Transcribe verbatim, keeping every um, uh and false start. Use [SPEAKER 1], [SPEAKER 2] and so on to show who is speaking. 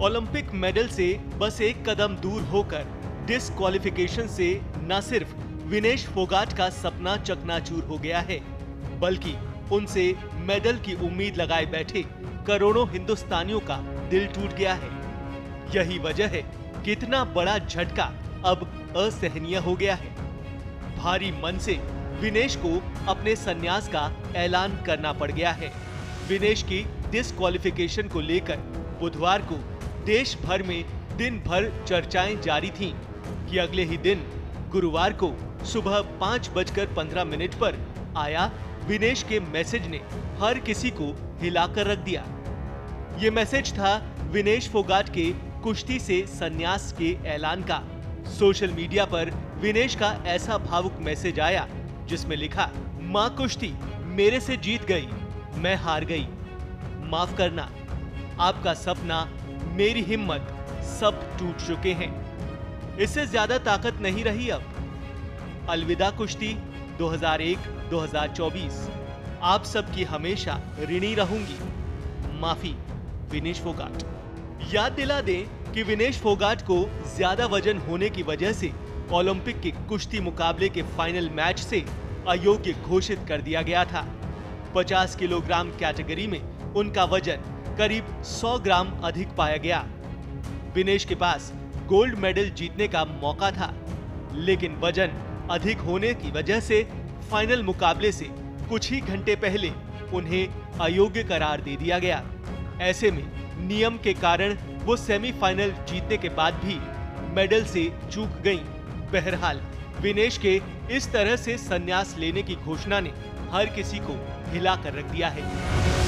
[SPEAKER 1] Olympic medal से बस एक कदम दूर होकर डिस्क्वालिफिकेशन से न सिर्फ विनेश फोगाट का सपना चकनाचूर हो गया है, बल्कि उनसे मेडल की उम्मीद लगाए बैठे करोड़ों हिंदुस्तानियों का दिल टूट गया है। यही वजह है कि इतना बड़ा झटका अब असहनीय हो गया है। भारी मन से विनेश को अपने संन्यास का ऐलान करना पड़ गया है। विनेश की डिस्क्वालिफिकेशन को लेकर बुधवार को देश भर में दिन भर चर्चाएं जारी थीं कि अगले ही दिन गुरुवार को सुबह पाँच बजकर पंद्रह मिनट पर आया विनेश के मैसेज ने हर किसी को हिलाकर रख दिया। ये मैसेज था विनेश फोगाट के कुश्ती से संन्यास के ऐलान का। सोशल मीडिया पर विनेश का ऐसा भावुक मैसेज आया जिसमें लिखा, मां कुश्ती मेरे से जीत गई, मैं हार गई, माफ करना, आपका सपना, मेरी हिम्मत सब टूट चुके हैं, इससे ज्यादा ताकत नहीं रही अब। अलविदा कुश्ती दो हज़ार एक दो हज़ार चौबीस, आप सबकी हमेशा ऋणी रहूंगी, माफी, विनेश फोगाट। याद दिला दें कि विनेश फोगाट को ज्यादा वजन होने की वजह से ओलंपिक के कुश्ती मुकाबले के फाइनल मैच से अयोग्य घोषित कर दिया गया था। पचास किलोग्राम कैटेगरी में उनका वजन करीब सौ ग्राम अधिक पाया गया। विनेश के पास गोल्ड मेडल जीतने का मौका था, लेकिन वजन अधिक होने की वजह से फाइनल मुकाबले से कुछ ही घंटे पहले उन्हें अयोग्य करार दे दिया गया। ऐसे में नियम के कारण वो सेमीफाइनल जीतने के बाद भी मेडल से चूक गईं। बहरहाल विनेश के इस तरह से संन्यास लेने की घोषणा ने हर किसी को हिला कर रख दिया है।